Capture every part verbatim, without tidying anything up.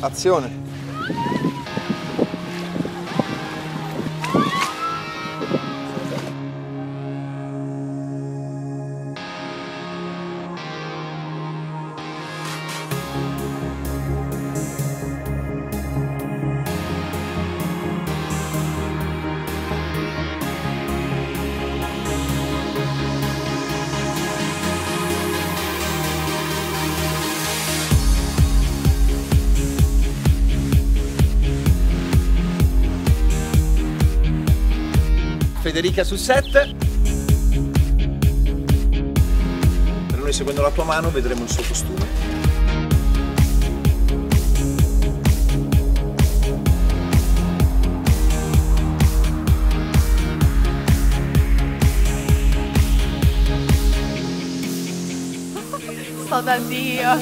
Azione. Federica sul set. Per noi, seguendo la tua mano, vedremo il suo costume. Sto da Dio.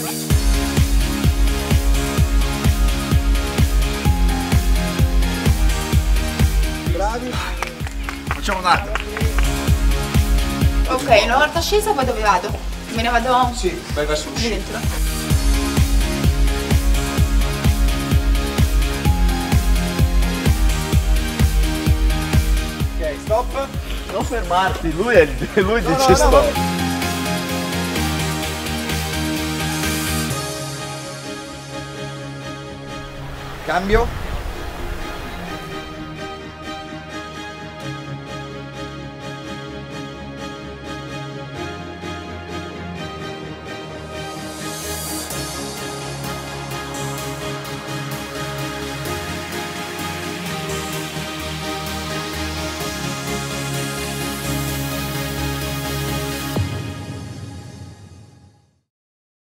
Bravi. Facciamo un'altra. Ok, una volta scesa poi dove vado? Me ne vado? Sì, vai verso Lì l'uscita. dentro. Ok, stop. Non fermarti, lui, è, lui No, dice no, no, stop. no. Cambio.